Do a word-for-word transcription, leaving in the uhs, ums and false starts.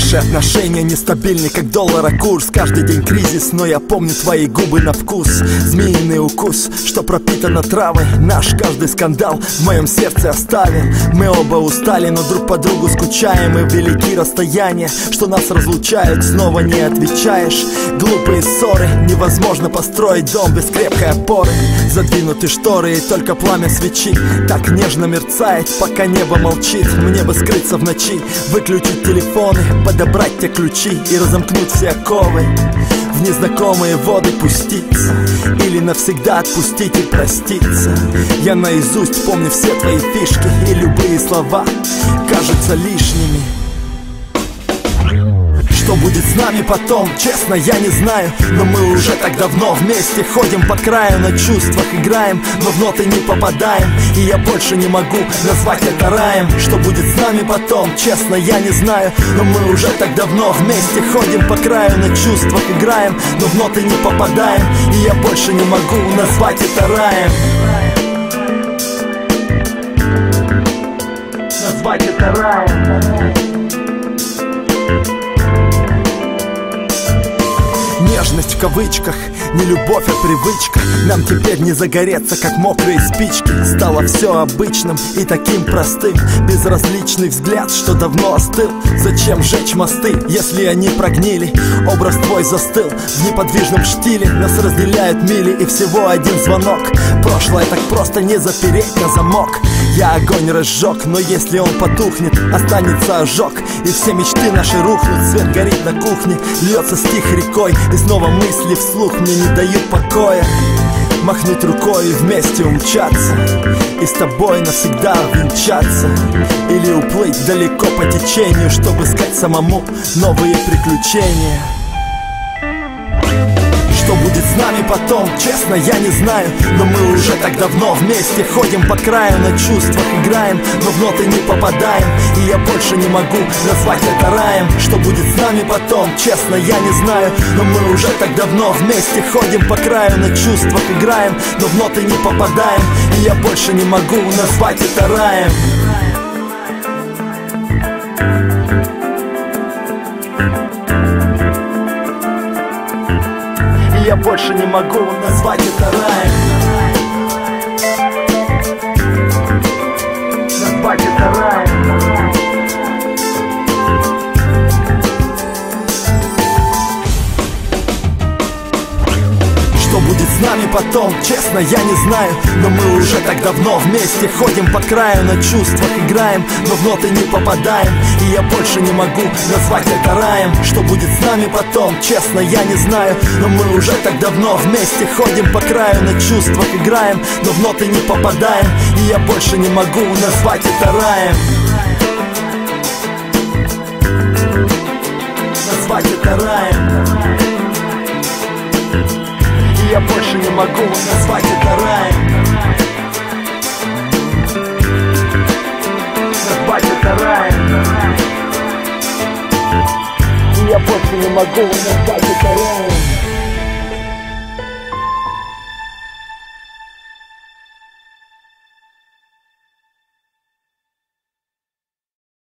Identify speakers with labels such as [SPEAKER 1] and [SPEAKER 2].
[SPEAKER 1] Наши отношения нестабильны, как доллара курс. Каждый день кризис, но я помню твои губы на вкус. Змеиный укус, что пропитано травой. Наш каждый скандал в моем сердце оставил. Мы оба устали, но друг по другу скучаем. И велики расстояния, что нас разлучают. Снова не отвечаешь. Глупые ссоры, невозможно построить дом без крепкой опоры. Задвинуты шторы и только пламя свечи так нежно мерцает, пока небо молчит. Мне бы скрыться в ночи, выключить телефоны, подобрать те ключи и разомкнуть все оковы, в незнакомые воды пуститься или навсегда отпустить и проститься. Я наизусть помню все твои фишки, и любые слова кажутся лишними. Что будет с нами потом, честно, я не знаю. Но мы уже так давно вместе ходим по краю, на чувствах играем, но в ноты не попадаем. И я больше не могу назвать это раем. Что будет с нами потом, честно, я не знаю. Но мы уже так давно вместе ходим по краю, на чувствах играем, но в ноты не попадаем. И я больше не могу назвать это раем. Назвать это раем. Нежность в кавычках, не любовь, а привычка. Нам теперь не загореться, как мокрые спички. Стало все обычным и таким простым. Безразличный взгляд, что давно остыл. Зачем жечь мосты, если они прогнили? Образ твой застыл в неподвижном штиле. Нас разделяют мили и всего один звонок. Прошлое так просто не запереть на замок. Я огонь разжег, но если он потухнет, останется ожог, и все мечты наши рухнут. Свет горит на кухне, льется стих рекой, и снова мысли вслух мне не дают покоя. Махнуть рукой и вместе умчаться, и с тобой навсегда венчаться. Или уплыть далеко по течению, чтобы искать самому новые приключения. Что будет с нами потом, честно, я не знаю. Но мы уже так давно вместе ходим по краю, на чувствах играем, но в ноты не попадаем. И я больше не могу назвать это раем. Что будет с нами потом, честно, я не знаю. Но мы уже так давно вместе ходим по краю, на чувствах играем, но в ноты не попадаем. И я больше не могу назвать это раем. Я больше не могу назвать это раем. Назвать это раем. Что будет с нами потом, честно, я не знаю. Но мы уже так давно вместе ходим по краю, на чувствах играем, но в ноты не попадаем. И я больше не могу назвать это раем. Что будет с нами потом, честно, я не знаю. Но мы уже так давно вместе ходим по краю, на чувствах играем, но в ноты не попадаем. И я больше не могу назвать это раем. Назвать это раем. Я больше не могу назвать это раем. Назвать это раем. Я больше не могу назвать это раем.